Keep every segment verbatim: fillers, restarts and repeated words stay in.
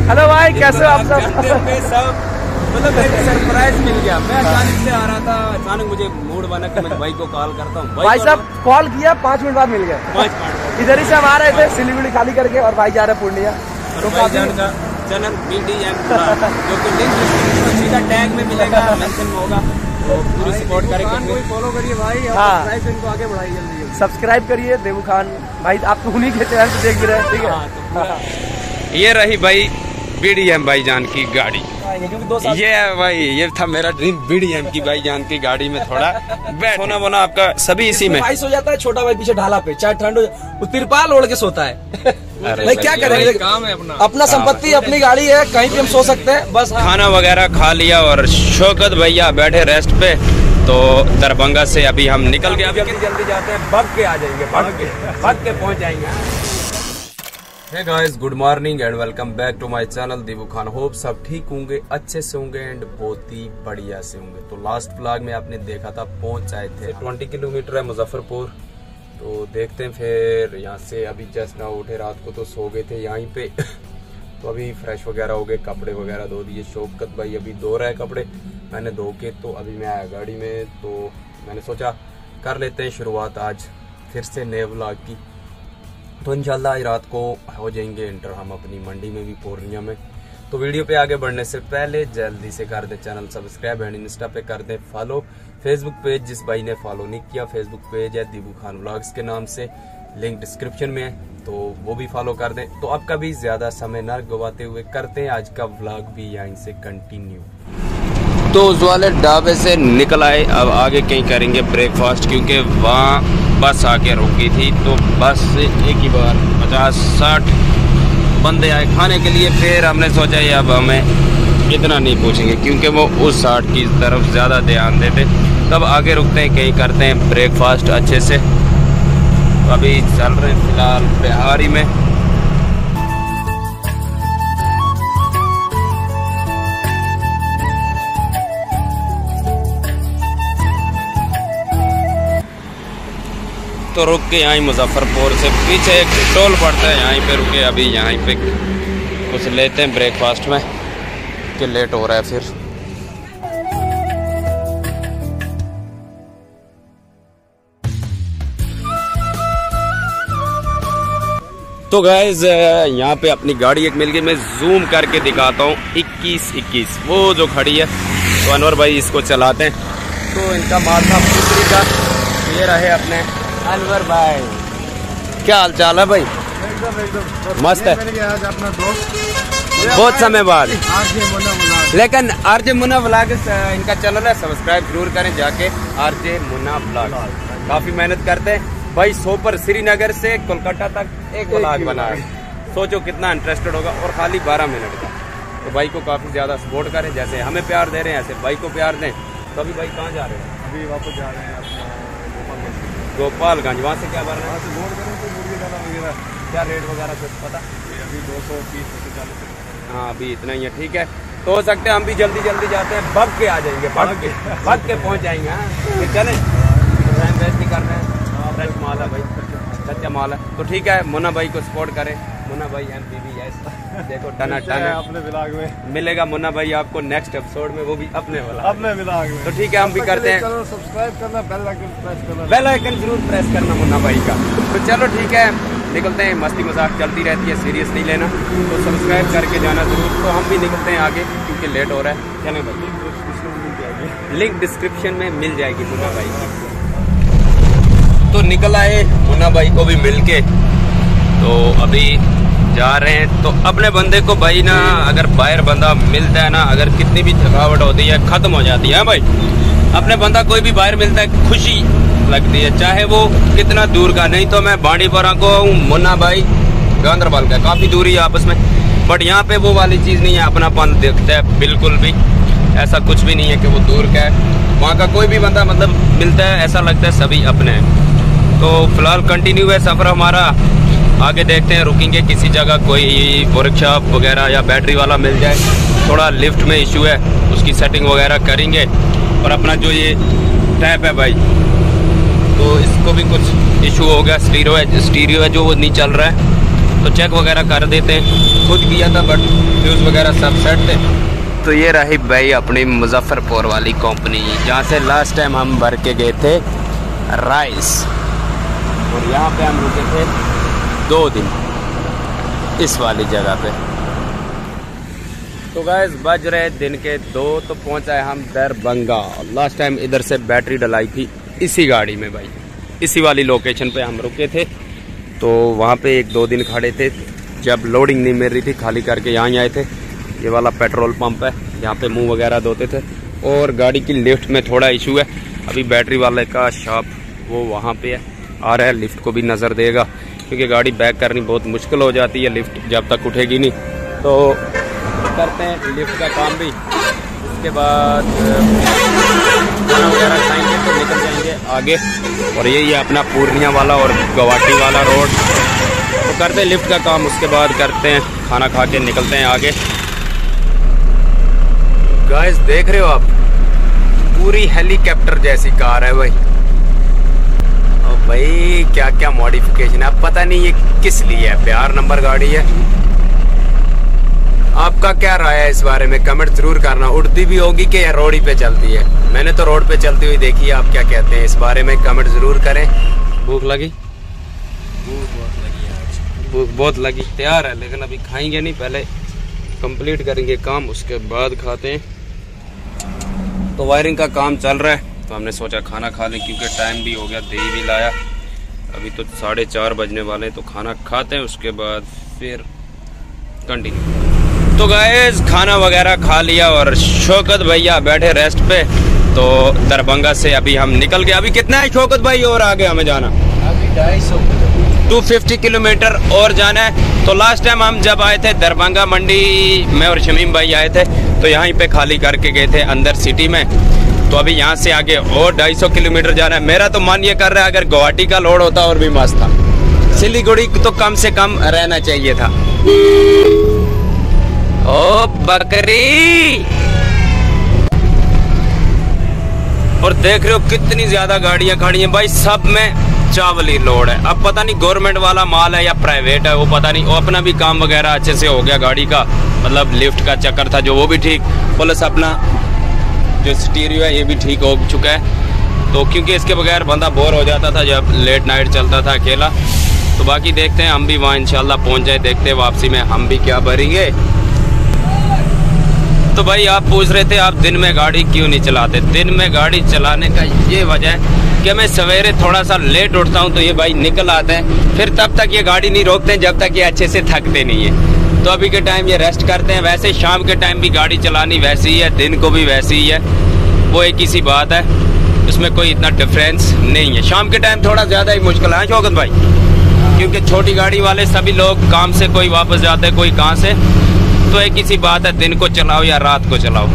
Hello भाई, कैसे हो आप सब? सब मतलब सरप्राइज मिल गया। मैं अचानक से आ रहा था, अचानक मुझे मूड बना कि मैं भाई को कॉल करता हूँ। भाई साहब कॉल किया, पाँच मिनट बाद मिल गया। पाँच मिनट इधर ही से हम आ रहे थे सिलीगुड़ी खाली करके, और भाई जा रहे पूर्णिया। तो का चैनल बी डी एम जो कि लिंक डिस्क्रिप्शन सीधा टैग में मिलेगा, मेंशन में होगा, तो पूरी सपोर्ट करेंगे। फॉलो करिए भाई, हाँ इनको आगे बढ़ाइए जल्दी। सब्सक्राइब करिए देवू खान भाई, आप तो उन्हीं के चैनल से देख भी रहे हैं, ठीक है। ये रही भाई बीडीएम भाईजान की गाड़ी। दो साल ये है भाई, ये था मेरा ड्रीम बीडीएम की भाईजान की गाड़ी में थोड़ा सोना वोना आपका सभी इसी में। भाई सो जाता है, छोटा भाई पीछे ढाला पे, चाहे ठंड हो तिरपाल ओढ़ के सोता है। भाई क्या करेंगे, काम है अपना अपना संपत्ति, अपनी गाड़ी है, कहीं भी हम सो सकते हैं बस। खाना वगैरह खा लिया और शौकत भैया बैठे रेस्ट पे, तो दरभंगा से अभी हम निकल गए। जल्दी जल्दी जाते हैं, भग के आ जाएंगे, भग के भग के पहुंच जाएंगे। Hey guys, good morning and welcome back to my channel Devu Khan. Hope सब ठीक होंगे, अच्छे से होंगे एंड बहुत ही बढ़िया से होंगे। तो लास्ट व्लॉग में आपने देखा था, पहुंच आए थे, बीस किलोमीटर है मुजफ्फरपुर। तो देखते हैं फिर यहाँ से। अभी जस्ट ना उठे, रात को तो सो गए थे यहीं पे। तो अभी फ्रेश वगैरह हो गए, कपड़े वगैरह धो दिए। शौकत भाई अभी धो रहे हैं कपड़े, मैंने धो के तो अभी मैं आया गाड़ी में। तो मैंने सोचा कर लेते हैं शुरुआत आज फिर से नए व्लॉग की। तो इंशाल्लाह आज रात को हो जाएंगे एंटर हम अपनी मंडी में भी, पूर्णिया में। तो वीडियो पे आगे बढ़ने से पहले जल्दी से कर दे चैनल सब्सक्राइब एंड इंस्टा पे कर दे फॉलो। फेसबुक पेज जिस भाई ने फॉलो नहीं किया, फेसबुक पेज है देवू खान व्लॉग्स के नाम से, लिंक डिस्क्रिप्शन में है, तो वो भी फॉलो कर दें। तो अब कभी ज्यादा समय न गवाते हुए करते हैं आज का व्लॉग भी यहीं से कंटिन्यू। तो उस वाले ढाबे से निकल आए, अब आगे कहीं करेंगे ब्रेकफास्ट, क्योंकि वहाँ बस आके रुकी थी। तो बस से एक ही बार पचास साठ बंदे आए खाने के लिए। फिर हमने सोचा ये अब हमें इतना नहीं पूछेंगे, क्योंकि वो उस साठ की तरफ ज़्यादा ध्यान देते। तब आगे रुकते हैं, कहीं करते हैं ब्रेकफास्ट अच्छे से। तो अभी चल रहे हैं फिलहाल बिहारी में। तो रुक के यहाँ मुजफ्फरपुर से पीछे एक टोल पड़ता है, यहीं पे रुके। अभी यहीं पे कुछ लेते हैं ब्रेकफास्ट में, कि लेट हो रहा है फिर। तो गाइज यहाँ पे अपनी गाड़ी एक मिल गई, मैं जूम करके दिखाता हूँ। इक्कीस इक्कीस वो जो खड़ी है, तो अनवर भाई इसको चलाते हैं। तो इनका माल था पुत्री का, ये रहे अपने अनवर भाई। क्या हाल चाल है भाई? एकदम एकदम मस्त है। आज अपना दोस्त बहुत समय बाद, आरजे मुन्ना व्लॉग, लेकिन आरजे मुन्ना व्लॉग इनका चैनल है, सब्सक्राइब जरूर करें जाके। आरजे मुन्ना व्लॉग काफी मेहनत करते हैं भाई। सोपर श्रीनगर से कोलकाता तक एक व्लॉग बना है, सोचो कितना इंटरेस्टेड होगा, और खाली बारह मिनट का। तो भाई को काफी ज्यादा सपोर्ट करें, जैसे हमें प्यार दे रहे हैं ऐसे भाई को प्यार दें। तो अभी भाई कहाँ जा रहे हैं? अभी वापस जा रहे हैं अपना गोपालगंज। वहाँ से क्या भर रहे हैं? से लोड करें तो मुर्गी दाना वगैरह, क्या रेट वगैरह कुछ पता? अभी दो सौ तीस से चालीस। हाँ अभी इतना ही है, ठीक है। तो हो सकते हैं हम भी जल्दी जल्दी जाते हैं, भग के आ जाएंगे, भग के भग के पहुँच जाएंगे। हाँ फिर चलें, टाइम वेस्ट नहीं कर रहे हैं, फ्रेश माल है भाई, सच्चा माल है। तो ठीक है, मुन्ना भाई को सपोर्ट करें। मुन्ना भाई एम पी बी एस, देखो टना टन अपने व्लॉग में मिलेगा मुन्ना भाई आपको नेक्स्ट एपिसोड में, वो भी अपने वाला अपने व्लॉग में। तो ठीक है, हम भी करते हैं। चलो सब्सक्राइब करना, बेल आइकन प्रेस करना, बेल आइकन जरूर प्रेस करना मुन्ना भाई का। तो चलो ठीक है, निकलते हैं। मस्ती मजाक चलती रहती है, सीरियस नहीं लेना, तो सब्सक्राइब करके जाना जरूर। तो हम भी निकलते हैं आगे, क्योंकि लेट हो रहा है। चलें भाई, लिंक डिस्क्रिप्शन में मिल जाएगी मुन्ना भाई की। तो निकल आए, मुन्ना भाई को भी मिल के। तो अभी जा रहे हैं। तो अपने बंदे को भाई ना, अगर बाहर बंदा मिलता है ना, अगर कितनी भी थकावट होती है खत्म हो जाती है भाई। अपने बंदा कोई भी बाहर मिलता है, खुशी लगती है, चाहे वो कितना दूर का। नहीं तो मैं बांडीपुरा को हूँ, मुन्ना भाई गांधरबल का, काफी दूरी है आपस में, बट यहाँ पे वो वाली चीज नहीं है, अपनापन दिखता है बिल्कुल भी। ऐसा कुछ भी नहीं है कि वो दूर का है। वहाँ का कोई भी बंदा मतलब मिलता है, ऐसा लगता है सभी अपने हैं। तो फिलहाल कंटिन्यू है सफर हमारा, आगे देखते हैं, रुकेंगे किसी जगह, कोई वर्कशॉप वगैरह या बैटरी वाला मिल जाए। थोड़ा लिफ्ट में इशू है, उसकी सेटिंग वगैरह करेंगे। और अपना जो ये टैप है भाई, तो इसको भी कुछ इशू हो गया, स्टीरियो है स्टीरियो है जो वो नहीं चल रहा है, तो चेक वगैरह कर देते हैं। खुद किया था बट फ्यूज़ वगैरह सब सेट थे। तो ये रही भाई अपनी मुजफ्फरपुर वाली कंपनी, जहाँ से लास्ट टाइम हम भर के गए थे राइस, और यहाँ पे हम रुके थे दो दिन इस वाली जगह पे। तो गाइस बज रहे दिन के दो, तो पहुँचा है हम दरभंगा। लास्ट टाइम इधर से बैटरी डलाई थी इसी गाड़ी में भाई, इसी वाली लोकेशन पे हम रुके थे। तो वहाँ पे एक दो दिन खड़े थे, जब लोडिंग नहीं मिल रही थी खाली करके यहाँ आए थे। ये वाला पेट्रोल पंप है, यहाँ पे मुंह वगैरह धोते थे। और गाड़ी की लिफ्ट में थोड़ा इशू है, अभी बैटरी वाले का शॉप वो वहाँ पे है, आ रहा है, लिफ्ट को भी नज़र देगा, क्योंकि गाड़ी बैक करनी बहुत मुश्किल हो जाती है लिफ्ट जब तक उठेगी नहीं। तो करते हैं लिफ्ट का काम भी, उसके बाद खाना वगैरह खाएंगे तो निकल जाएंगे आगे। और यही है अपना पूर्णिया वाला और गुवाहाटी वाला रोड। तो करते हैं लिफ्ट का काम, उसके बाद करते हैं खाना खा के निकलते हैं आगे। गाइस देख रहे हो आप, पूरी हेलीकॉप्टर जैसी कार है भाई। और भाई क्या क्या मॉडिफिकेशन है, पता नहीं ये किस लिए है, बिहार नंबर गाड़ी है। आपका क्या राय है इस बारे में, कमेंट जरूर करना। उड़ती भी होगी कि या रोड ही पे चलती है? मैंने तो रोड पे चलती हुई देखी है, आप क्या कहते हैं इस बारे में, कमेंट जरूर करें। भूख लगी? भूख बहुत लगी आज, भूख बहुत लगी। तैयार है लेकिन अभी खाएंगे नहीं, पहले कंप्लीट करेंगे काम, उसके बाद खाते हैं। तो वायरिंग का काम चल रहा है, तो हमने सोचा खाना खा लें, क्योंकि टाइम भी हो गया, दही भी लाया। अभी तो साढ़े चार बजने वाले हैं, तो खाना खाते हैं, उसके बाद फिर कंटिन्यू। तो गाइस खाना वगैरह खा लिया और शौकत भैया बैठे रेस्ट पे। तो दरभंगा से अभी हम निकल गए। अभी कितना है शौकत भाई और आगे हमें जाना? अभी ढाई सौ टू फिफ्टी किलोमीटर और जाना है। तो लास्ट टाइम हम जब आए थे दरभंगा मंडी में और शमीम भाई आए थे, तो यहीं पे खाली करके गए थे अंदर सिटी में। तो अभी यहाँ से आगे और ढाई सौ किलोमीटर जाना है। मेरा तो मन ये कर रहा है अगर गुवाहाटी का लोड होता और भी मस्त था, सिलीगुड़ी तो कम से कम रहना चाहिए था। ओ बकरी, और देख रहे हो कितनी ज्यादा गाड़ियां खड़ी हैं भाई, सब में चावल ही लोड है। अब पता नहीं गवर्नमेंट वाला माल है या प्राइवेट है, वो पता नहीं। वो अपना भी काम वगैरह अच्छे से हो गया गाड़ी का, मतलब लिफ्ट का चक्कर था जो वो भी ठीक, प्लस अपना जो स्टीरियो है ये भी ठीक हो चुका है। तो क्योंकि इसके बगैर बंदा बोर हो जाता था जब लेट नाइट चलता था अकेला। तो बाकी देखते हैं हम भी वहाँ इंशाल्लाह पहुँच जाए, देखते हैं वापसी में हम भी क्या भरेंगे। तो भाई आप पूछ रहे थे आप दिन में गाड़ी क्यों नहीं चलाते? दिन में गाड़ी चलाने का ये वजह है कि मैं सवेरे थोड़ा सा लेट उठता हूँ, तो ये भाई निकल आते हैं, फिर तब तक ये गाड़ी नहीं रोकते जब तक ये अच्छे से थकते नहीं है। तो अभी के टाइम ये रेस्ट करते हैं। वैसे शाम के टाइम भी गाड़ी चलानी वैसी ही है, दिन को भी वैसी ही है, वो एक ही सी बात है, उसमें कोई इतना डिफरेंस नहीं है। शाम के टाइम थोड़ा ज़्यादा ही मुश्किल है शौकत भाई, क्योंकि छोटी गाड़ी वाले सभी लोग काम से कोई वापस जाते हैं, कोई कहाँ से। तो एक ही सी बात है, दिन को चलाओ या रात को चलाओ,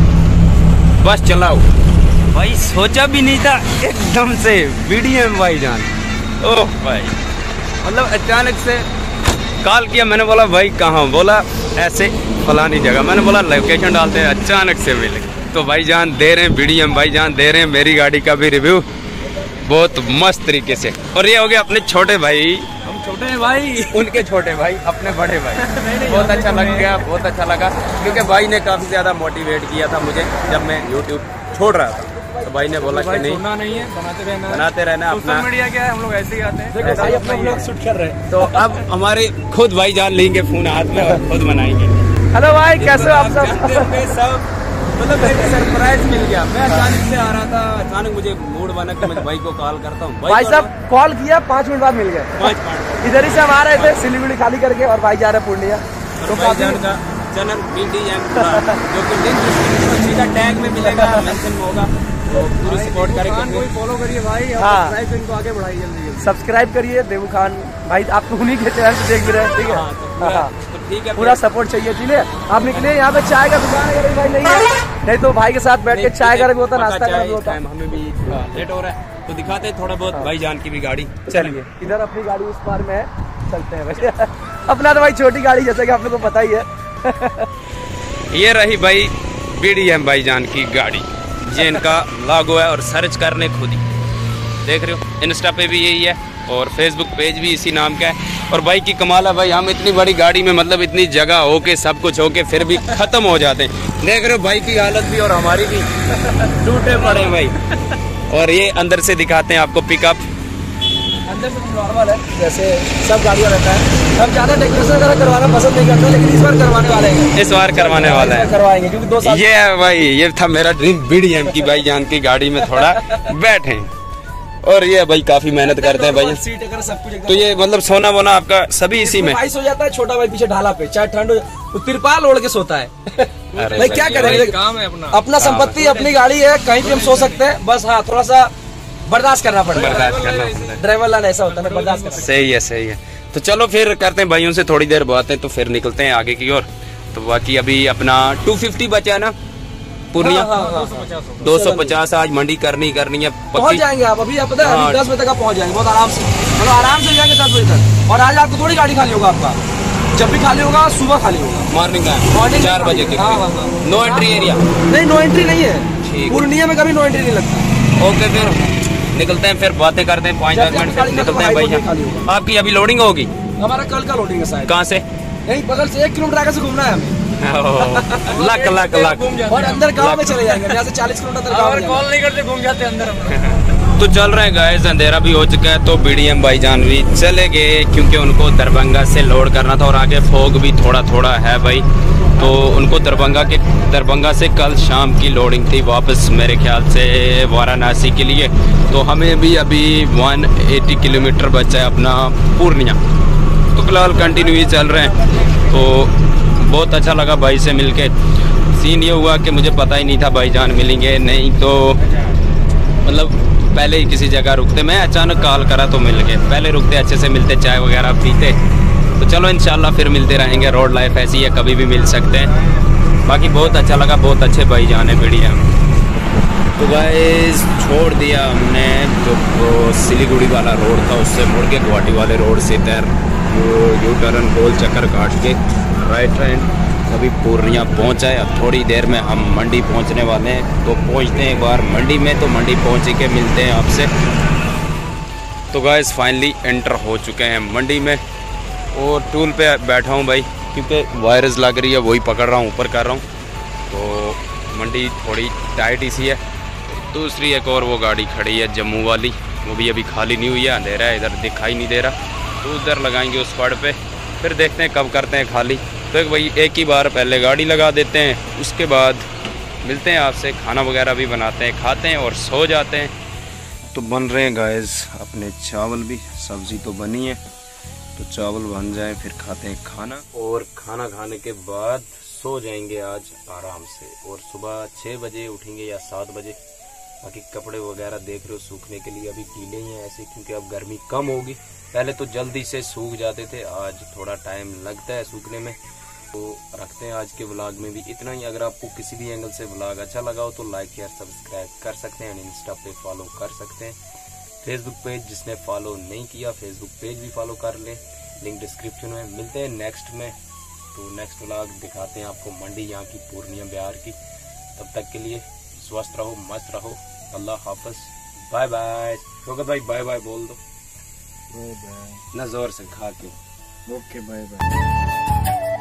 बस चलाओ। भाई सोचा भी नहीं था एकदम से बीडीएम भाई जान, ओह भाई मतलब अचानक से कॉल किया। मैंने बोला भाई कहाँ? बोला ऐसे फलानी जगह। मैंने बोला लोकेशन डालते हैं, अचानक से मिले। तो भाई जान दे रहे हैं, बीडीएम भाई जान दे रहे हैं मेरी गाड़ी का भी रिव्यू बहुत मस्त तरीके से। और ये हो गया अपने छोटे भाई, हम छोटे हैं भाई, उनके छोटे भाई, अपने बड़े भाई। बहुत अच्छा लग गया, बहुत अच्छा लगा, क्योंकि भाई ने काफ़ी ज़्यादा मोटिवेट किया था मुझे जब मैं यूट्यूब छोड़ रहा था। तो भाई ने बोला कि नहीं, छोड़ना नहीं है, बनाते रहना बनाते रहना अपना। सोशल मीडिया क्या है, हम लोग ऐसे ही आते हैं। देखो भाई अपना व्लॉग शूट कर रहे हैं। तो अब हमारे खुद भाई जान लेंगे फोन हाथ में और खुद बनाएंगे। हेलो भाई, कैसे हो आप सब? सब मतलब मेरे सरप्राइज मिल गया। मैं अचानक से आ रहा था, अचानक मुझे मूड बना कि मैं भाई को कॉल करता हूँ। भाई साहब कॉल किया, पाँच मिनट बाद मिल गए। पाँच मिनट इधर ही से हम आ रहे थे सिलीगुड़ी खाली करके, और भाई जा रहे पूर्णिया। तो भाईजान का चैनल बीडीएम जो कि लिंक डिस्क्रिप्शन में सीधा टैग में मिलेगा, मेंशन में होगा, तो पूरी सपोर्ट करेंगे। फॉलो करिए भाई, हाँ। सब्सक्राइब इनको आगे बढ़ाइए जल्दी। सब्सक्राइब करिए देवू खान भाई, आप तो उन्हीं के चैनल से देख भी रहे हैं, ठीक है? हाँ, तो पूरा- हाँ। तो ठीक है, पूरा सपोर्ट चाहिए। चलिए आप निकले, यहाँ पे चाय का दुकान अगर भाई नहीं है, नहीं तो भाई के साथ बैठ के चाय का भी होता, नाश्ता का भी होता। हमें भी लेट हो रहा है, तो दिखाते हैं थोड़ा बहुत भाईजान की भी गाड़ी। चलिए इधर अपनी गाड़ी उस पार में है, चलते हैं वैसे। अपना तो भाई छोटी गाड़ी जैसा कि आप लोग को पता ही है। ये रही भाई बीडीएम भाईजान की गाड़ी, ये इनका लागो है, और सर्च करने खुद ही देख रहे हो। इंस्टा पे भी यही है और फेसबुक पेज भी इसी नाम का है। और भाई की कमाल है भाई, हम इतनी बड़ी गाड़ी में मतलब इतनी जगह हो के सब कुछ हो के फिर भी खत्म हो जाते हैं। देख रहे हो भाई की हालत भी और हमारी भी टूटे पड़े भाई। और ये अंदर से दिखाते हैं आपको पिकअप। अंदर से नॉर्मल है जैसे सब गाड़ियाँ रहता है। हम ज्यादा डेकोरेशन वगैरह करवाना पसंद नहीं करते, लेकिन इस बार करवाने वाले हैं। इस बार करवाने वाला है, करवाएंगे क्योंकि दो साल ये है भाई, ये था मेरा ड्रीम बीडीएम की भाई जान की गाड़ी में थोड़ा बैठे। और ये भाई काफी मेहनत करते हैं भाई। सीट वगैरह सब कुछ तो ये मतलब सोना वोना आपका सभी इसी में आइस हो जाता है। छोटा भाई पीछे ढाला पे, चाहे ठंड हो तिरपाल ओढ़ के सोता है। भाई क्या करेंगे, काम है अपना अपना संपत्ति अपनी गाड़ी है, कहीं भी हम सो सकते हैं। बस हाँ थोड़ा सा बर्दाश्त करना पड़ेगा, बर्दाश्त करना पड़ेगा। ड्राइवर लाइन ऐसा होता है, बर्दाश्त करना। सही है सही है। तो चलो फिर करते हैं भाइयों से थोड़ी देर बात है, तो फिर निकलते हैं आगे की ओर। तो बाकी अभी अपना टू फिफ्टी बचा है ना पूर्णिया, दो सौ पचास आज मंडी करनी करनी है पहुंच जाएंगे आप। अभी आप पता है दस बजे तक आप पहुंच जाएंगे बहुत आराम से, मतलब आराम से जाएंगे दस बजे तक। और आज आपको थोड़ी गाड़ी खाली होगा, आपका जब भी खाली होगा सुबह खाली होगा, मॉर्निंग का मॉर्निंग चार बजे के। नो एंट्री एरिया नहीं, नो एंट्री नहीं है पूर्णिया में, कभी नो एंट्री नहीं लगता। ओके फिर निकलते हैं, फिर बातें करते हैं, पाँच दस मिनट फिर निकलते हैं भाई। आपकी अभी लोडिंग होगी? हमारा कल का लोडिंग है शायद। कहाँ से? नहीं बगल से एक किलोमीटर आगे से घूमना है हमें। लाख लाख लाख और अंदर गांव में चले जाएंगे, यहाँ से चालीस किलोमीटर गांव में। कॉल नहीं करते घूम जाते अंदर। तो चल रहे हैं गाइस, अंधेरा भी हो चुका है तो बीडीएम भाईजान भी चले गए क्योंकि उनको दरभंगा से लोड करना था और आगे फोग भी थोड़ा थोड़ा है भाई। तो उनको दरभंगा के दरभंगा से कल शाम की लोडिंग थी वापस मेरे ख्याल से वाराणसी के लिए। तो हमें भी अभी एक सौ अस्सी किलोमीटर बचा है अपना पूर्णिया। तो फिलहाल कंटिन्यू ही चल रहे हैं। तो बहुत अच्छा लगा भाई से मिलके। सीन ये हुआ कि मुझे पता ही नहीं था भाईजान मिलेंगे, नहीं तो मतलब पहले ही किसी जगह रुकते, मैं अचानक कॉल करा तो मिल गए। पहले रुकते अच्छे से मिलते, चाय वगैरह पीते। तो चलो इंशाल्लाह फिर मिलते रहेंगे, रोड लाइफ ऐसी है, कभी भी मिल सकते हैं। बाकी बहुत अच्छा लगा, बहुत अच्छे भाईजान है बढ़िया। तो गाइस छोड़ दिया हमने जो सिलीगुड़ी वाला रोड था उससे मुड़ के गुवाहाटी वाले रोड से इधर यू टर्न गोल चक्कर काट के राइट हैंड अभी पूर्णिया पहुंचा है। अब थोड़ी देर में हम मंडी पहुंचने वाले हैं। तो पहुंचते हैं एक बार मंडी में, तो मंडी पहुंच के मिलते हैं आपसे। तो गाइस फाइनली एंटर हो चुके हैं मंडी में और टूल पे बैठा हूं भाई क्योंकि वायरस लग रही है, वही पकड़ रहा हूं, ऊपर कर रहा हूं। तो मंडी थोड़ी टाइट ही सी है। दूसरी एक और वो गाड़ी खड़ी है जम्मू वाली, वो भी अभी खाली नहीं हुई है, अंधेरा है, इधर दिखाई नहीं दे रहा। तो उधर लगाएंगे उस पड़ पे, फिर देखते हैं कब करते हैं खाली। तो एक भाई एक ही बार पहले गाड़ी लगा देते हैं, उसके बाद मिलते हैं आपसे, खाना वगैरह भी बनाते हैं, खाते हैं और सो जाते हैं। तो बन रहे हैं गाइस अपने चावल भी, सब्जी तो बनी है, तो चावल बन जाए फिर खाते हैं खाना। और खाना खाने के बाद सो जाएंगे आज आराम से, और सुबह छः बजे उठेंगे या सात बजे। बाकी कपड़े वगैरह देख रहे हो सूखने के लिए अभी गीले ही हैं ऐसे, क्योंकि अब गर्मी कम होगी। पहले तो जल्दी से सूख जाते थे, आज थोड़ा टाइम लगता है सूखने में। तो रखते हैं आज के व्लॉग में भी इतना ही। अगर आपको किसी भी एंगल से व्लॉग अच्छा लगा हो तो लाइक या सब्सक्राइब कर सकते हैं, इंस्टा पे फॉलो कर सकते हैं। फेसबुक पेज जिसने फॉलो नहीं किया फेसबुक पेज भी फॉलो कर ले, लिंक डिस्क्रिप्शन में। मिलते हैं नेक्स्ट में, तो नेक्स्ट व्लॉग दिखाते हैं आपको मंडी यहाँ की, पूर्णिया बिहार की। तब तक के लिए स्वस्थ रहो, मस्त रहो, अल्लाह हाफिज, बाय बाय। शौकत भाई बाय बाय बोल दो ना जोर से खा के। Okay bye bye.